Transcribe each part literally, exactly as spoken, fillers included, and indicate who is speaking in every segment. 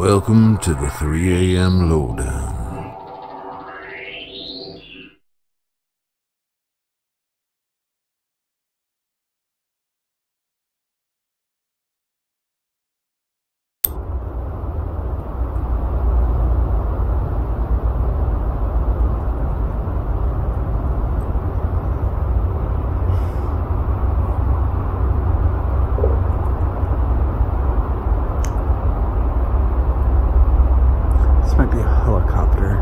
Speaker 1: Welcome to the three A M lowdown.
Speaker 2: This might be a helicopter.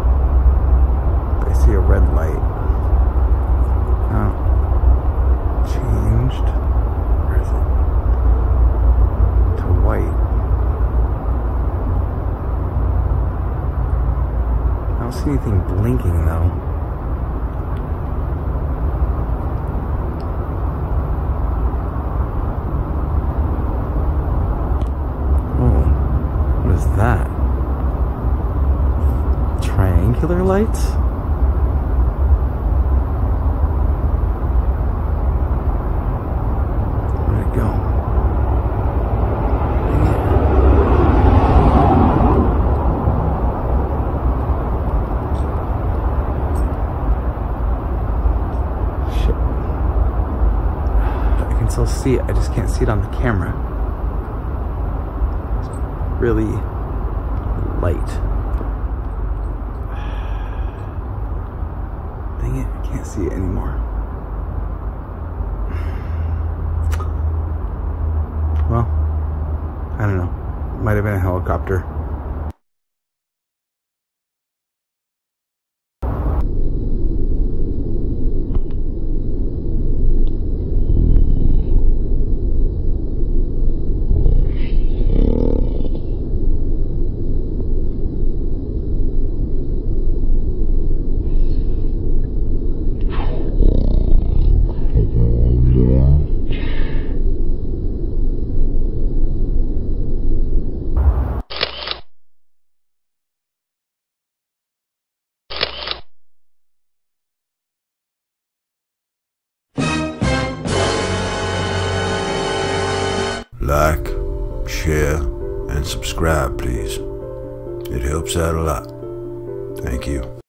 Speaker 2: I see a red light. Oh. Changed. Where is it? To white. I don't see anything blinking though. Oh. What is that? Triangular lights? Where'd it go? Shit. I can still see it, I just can't see it on the camera. It's really light. Dang it, I can't see it anymore. Well, I don't know. Might have been a helicopter.
Speaker 1: Like, share, and subscribe, please. It helps out a lot. Thank you.